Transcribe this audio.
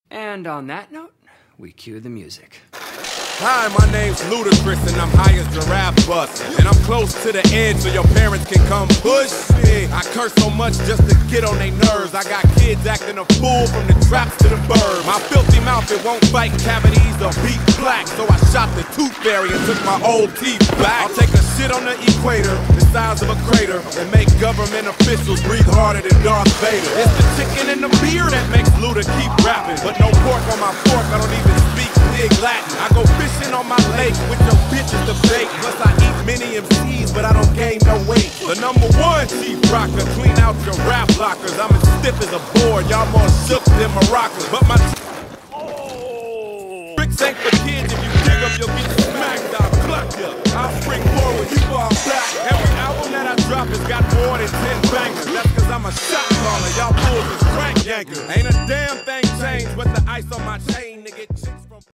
And on that note, we cue the music. Hi, my name's Ludacris and I'm high as Giraffe Bus. And I'm close to the edge so your parents can come push me. I curse so much just to get on their nerves. I got kids acting a fool from the traps to the bird. My filthy mouth, it won't fight cavities or beat black. So I shot the tooth fairy and took my old teeth back. I'll take a shit on the equator, the size of a crater, and make government officials breathe harder than Darth Vader. It's the chicken and the beer that makes Luda keep rapping. But no pork on my fork, I don't even speak big Latin. I go fishing on my lake with your bitches to bait. Plus I eat many MCs, but I don't gain no weight. The #1 chief rocker, clean out your rap lockers. I'm as stiff as a board, y'all more shook than maracas. But my tricks ain't for kids. If you dig up, you'll get smacked. I'll cluck ya. I'll spring forward, you fall back. Every album that I drop has got more than 10 bangers. That's cause I'm a shot caller, y'all fools is crank yankers. Ain't a damn thing changed but the ice on my chain, nigga.